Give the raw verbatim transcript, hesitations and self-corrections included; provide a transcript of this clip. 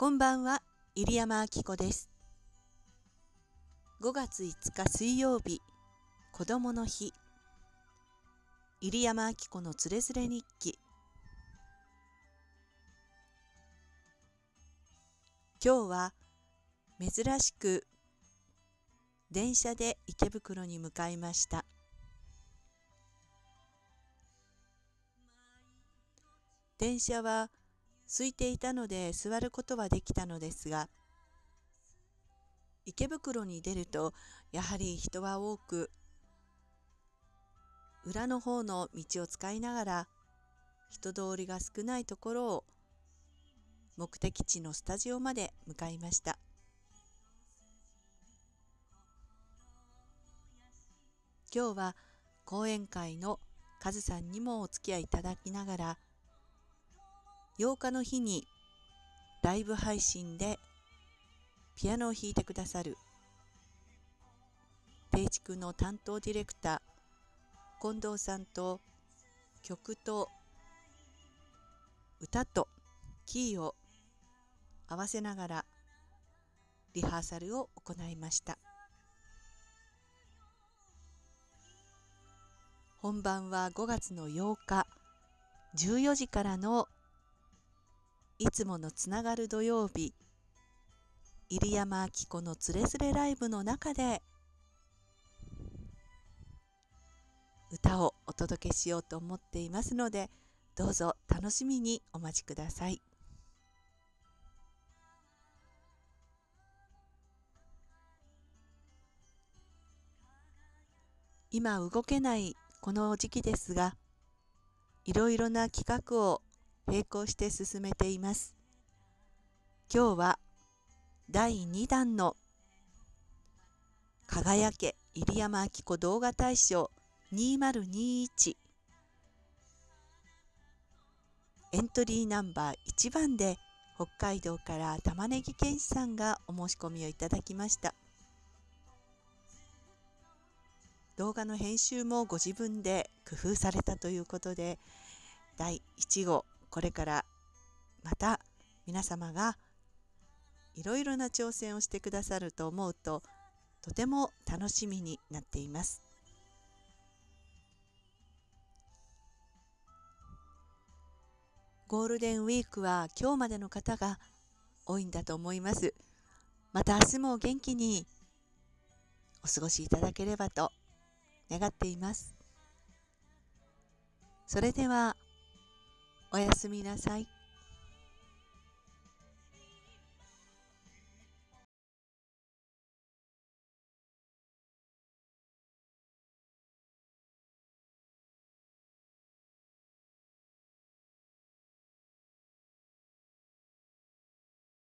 こんばんは、入山明子です。ごがついつか水曜日、子どもの日。入山明子のつれづれ日記。今日は珍しく電車で池袋に向かいました。電車は空いていたので座ることはできたのですが、池袋に出るとやはり人は多く、裏の方の道を使いながら人通りが少ないところを目的地のスタジオまで向かいました。今日は講演会のカズさんにもお付き合いいただきながら、ようかの日にライブ配信でピアノを弾いてくださる定畜の担当ディレクター近藤さんと曲と歌とキーを合わせながらリハーサルを行いました。本番はごがつのようかじゅうよじからのいつものつながる土曜日、入山明子のつれづれライブの中で歌をお届けしようと思っていますので、どうぞ楽しみにお待ちください。今動けないこの時期ですが、いろいろな企画を並行して進めています。今日はだいにだんの輝け入山明子動画大賞にせんにじゅういちエントリーナンバーいちばんで北海道から玉ねぎ健志さんがお申し込みをいただきました。動画の編集もご自分で工夫されたということで、だいいちごう、これからまた皆様がいろいろな挑戦をしてくださると思うと、とても楽しみになっています。ゴールデンウィークは今日までの方が多いんだと思います。また明日も元気にお過ごしいただければと願っています。それではおやすみなさい。